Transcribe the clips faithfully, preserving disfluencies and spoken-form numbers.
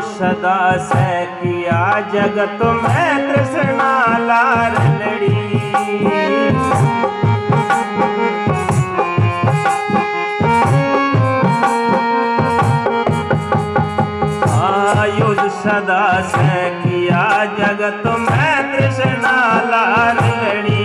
सदा से किया जगत में तृष्णा लार लड़ी। आयुध सदा से किया जगत में तृष्णा लार लड़ी।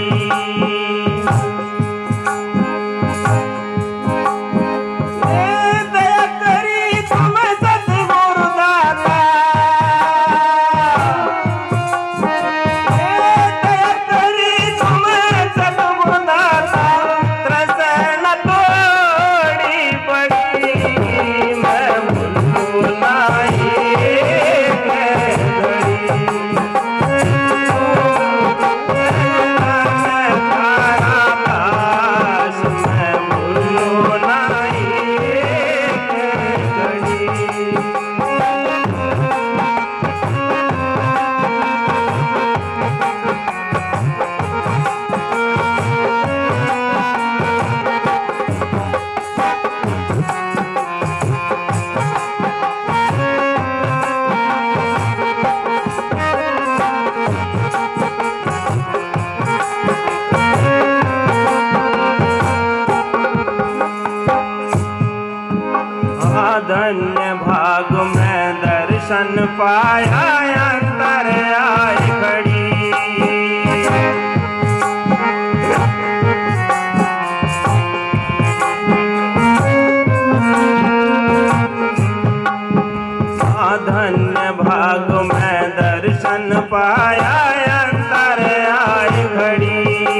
धन्य भाग में दर्शन पाया अंतर आई खड़ी। धन्य भाग में दर्शन पाया अंतर आई खड़ी।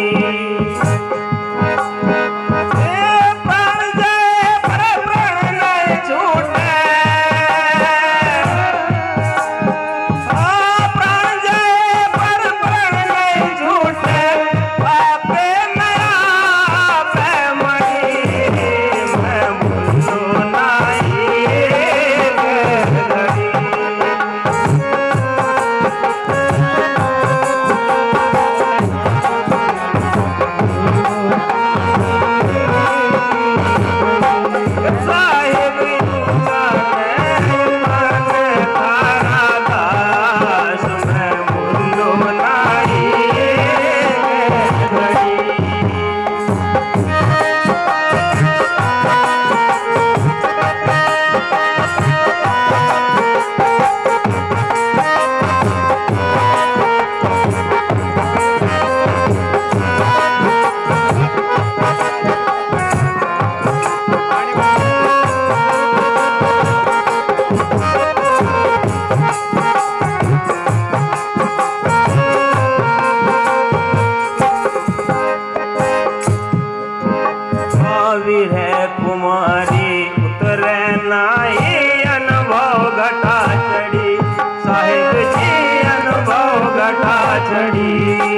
कुमारी उतरे नाई अनुभव घटा चढ़ी। साहिब जी अनुभव घटा चढ़ी।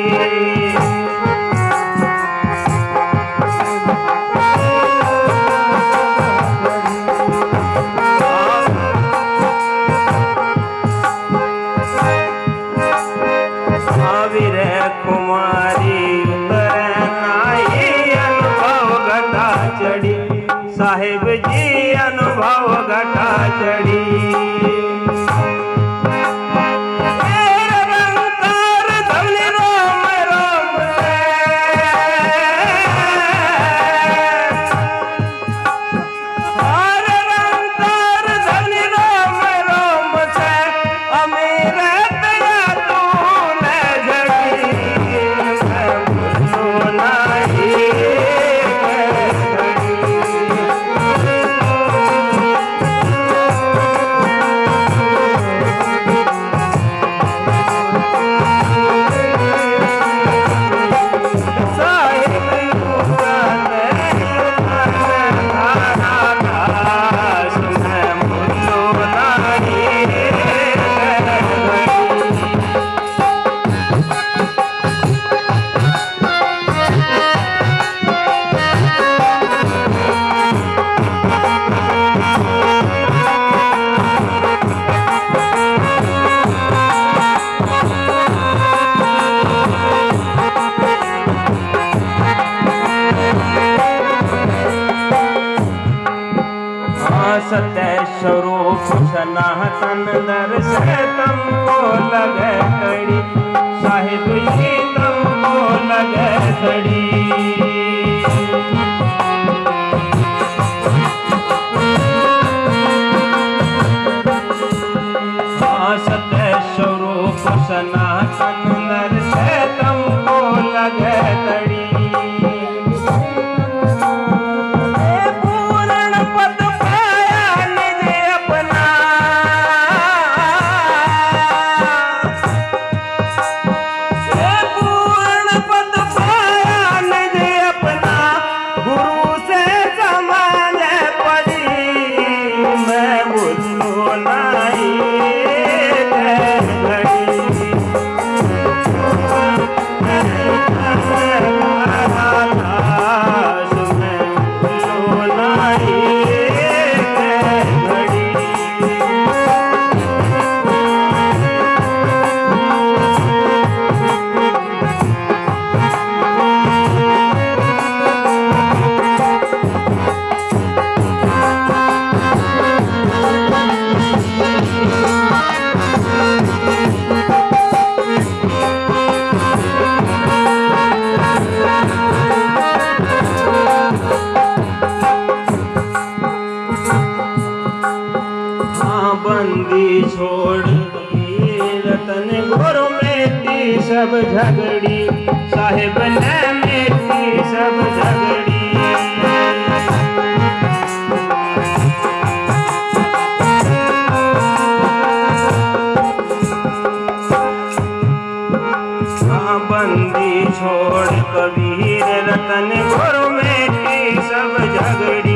कुमारी उतरे नाई अनुभव घटा चढ़ी। साहिब जी अनुभव घटा चढ़ी। सत्य स्वरूप सनातन दर्शन तुमको लगे कड़ी, साहिब जी तुमको लगे कड़ी। सनातन दर्शन तुमको लगे तड़ी, पूर्ण पद पाया निज अपना, पूर्ण पद पाया निज अपना, गुरु से समान पड़ी, मैं भूलो नहीं छोड़ रतन घोर में सब झगड़ी, साहिब ने मेरी सब झगड़ी। हाँ बंदी छोड़ कबीर रतन घोर में सब झगड़ी,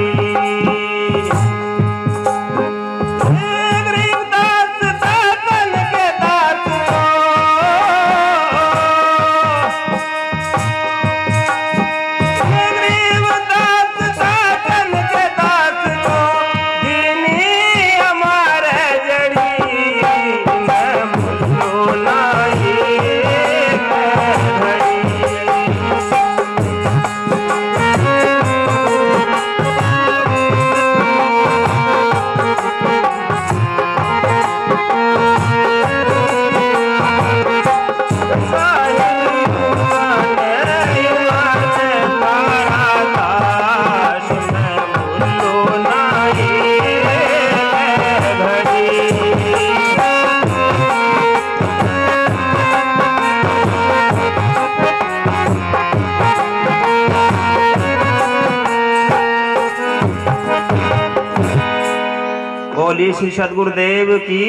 बोली श्री सद्गुरुदेव की।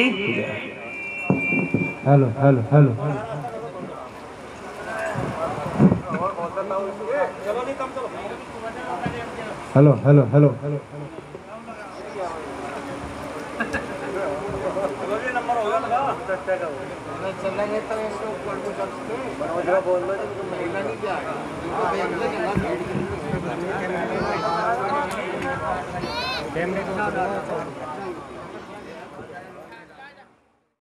Hello hello hello hello hello hello hello चलेंगे तो इसको बोल दो महिला नहीं क्या